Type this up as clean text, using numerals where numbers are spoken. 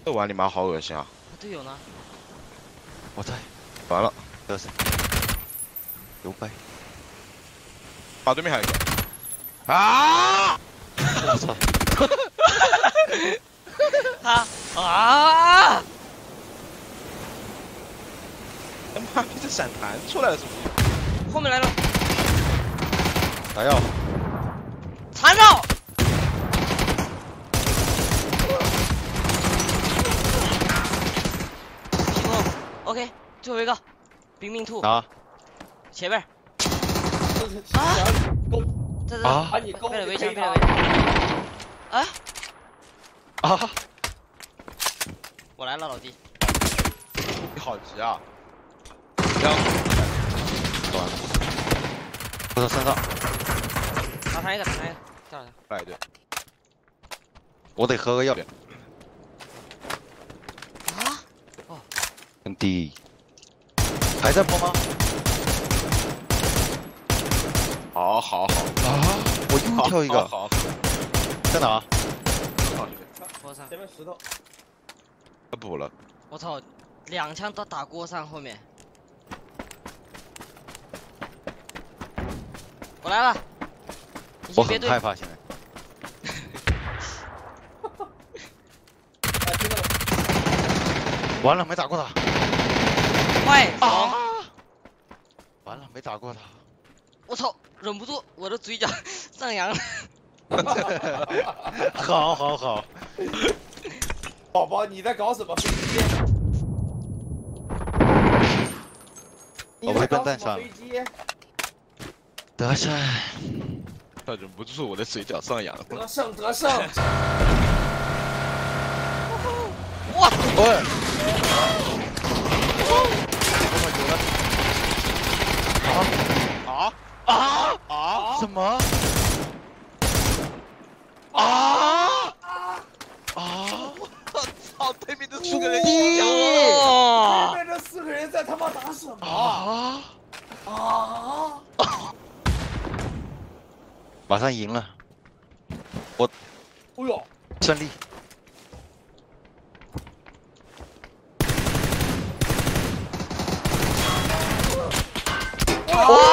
这碗里面好恶心啊！ 他队友呢？ 我在， 完了， 得瑟，有掰。 啊，对面还有一个。啊！ 我操！ 他啊！ 他妈逼这闪弹出来了是不是？ 后面来了， 打药！ 缠绕。平衡 ，OK， 最后一个，冰命兔。 拿。 前面。 啊！ 这啊！ 把你勾背了围墙，背了围墙。啊！ 啊！ 我来了，老弟。 你好急啊！不要。 完了。我在身上。 打他一个，打他一个，掉了。 来一队。 我得喝个药。 啊！哦， 兄弟，还在播吗？ 好好好啊！我又跳一个。 好， 在哪？ 好， 锅上。 前面石头。 他补了。 我操，2枪都打锅上后面。我来了。 我很害怕现在。 听到了。 完了，没打过他。 快！ 啊！完了，没打过他。 我操，忍不住我的嘴角上扬了。 好好好。 宝宝，你在搞什么飞机？ 我被笨蛋上了。得胜！ 他忍不住我的嘴角上扬。 得胜，得胜！ 哇！ 喂！什么？ 我操！对面这4个人， 对面这4个人在他妈打什么？ 马上赢了，我， 哎呦， 胜利！ 哇！